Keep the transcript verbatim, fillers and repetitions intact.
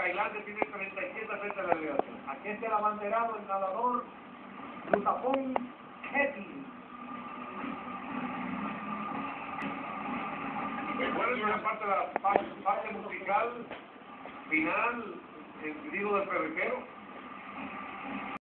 Tailandia tiene treinta y siete fechas de delegación. Aquí está el abanderado, el nadador, Lutapón Hetty. Recuerden una parte de la parte, parte musical final, el griego del perrejero.